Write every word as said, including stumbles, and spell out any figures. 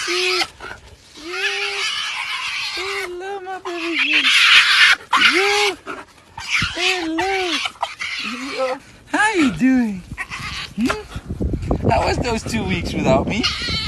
you. Yeah. Hello, my baby. Yeah. Hello. Yeah. How you doing? Hmm? How was those two weeks without me?